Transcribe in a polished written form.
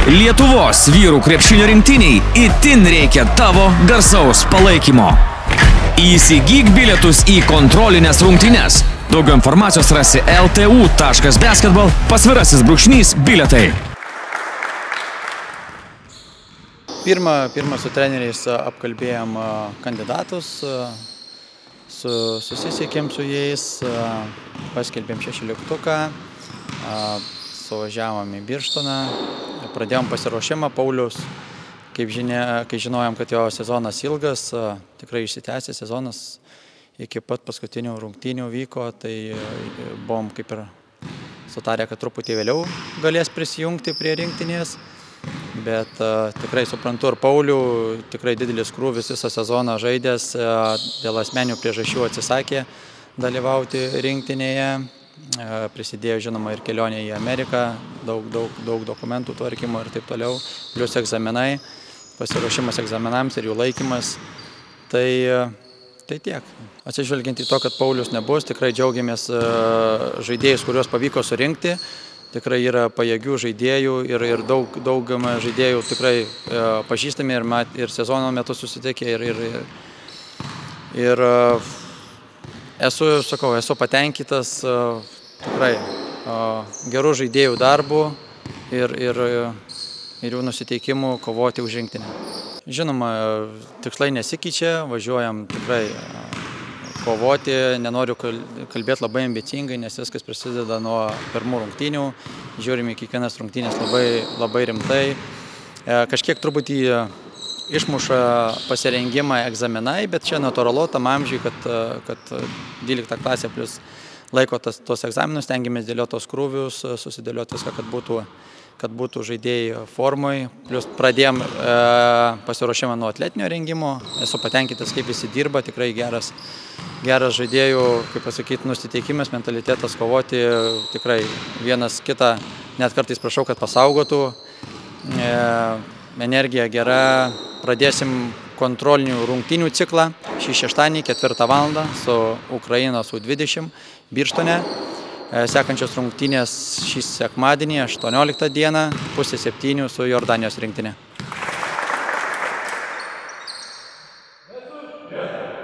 Lietuvos vyrų krepšinio rinktiniai itin reikia tavo garsaus palaikymo. Įsigyk bilietus į kontrolinės rungtynes. Daugiau informacijos rasi ltu.basketball_bilietai. Pirma su treneriais apkalbėjom kandidatus, susisiekėm su jais, paskelbėm 16-tuką, suvažiavom į Birštoną, pradėjom pasiruošimą. Paulius, kaip žinojom, kad jo sezonas ilgas, tikrai išsitęsė sezonas, iki pat paskutinių rungtynių vyko, tai buvom kaip ir sutarę, kad truputį vėliau galės prisijungti prie rinktinės. Bet tikrai suprantu ir Paulių, tikrai didelis krūvis visą sezoną žaidęs, dėl asmeninių priežasčių atsisakė dalyvauti rinktinėje. Prisidėjo, žinoma, ir kelionė į Ameriką, daug dokumentų tvarkymo ir taip toliau, plius egzaminai, pasiruošimas egzaminams ir jų laikymas. Tai tiek. Atsižvelgiant į to, kad Paulius nebus, tikrai džiaugiamės žaidėjus, kuriuos pavyko surinkti. Tikrai yra pajėgių žaidėjų ir daug žaidėjų tikrai pažįstami ir sezono metu susitikę ir esu patenkintas tikrai gerų žaidėjų darbų ir jų nusiteikimų kovoti už rinktinę. Žinoma, tikslai nesikeičia, važiuojam tikrai kovoti, nenoriu kalbėti labai ambicingai, nes viskas prasideda nuo pirmų rungtynių, žiūrime kiekvienas rungtynės labai rimtai. Kažkiek truputį išmuša pasirengimą egzaminai, bet čia natūralu tam amžiui, kad 12 klasė plus laiko tos egzaminus, stengiamės dėlioti tos krūvius, susidėlioti viską, kad būtų žaidėjai formoj. Plius pradėjom pasiruošimą nuo atletinio rengimo, esu patenkintas, kaip visi dirba, tikrai geras žaidėjų, kaip pasakyti, nusiteikimas, mentalitetas kovoti, tikrai vienas kitą, net kartais prašau, kad pasaugotų. Energija gera, pradėsim kontrolinių rungtynių ciklą šį šeštadienį 4 val. Su Ukrainos U20 Birštone. Sekančios rungtynės šį sekmadienį 18 dieną 6:30 su Jordanijos rinktinė.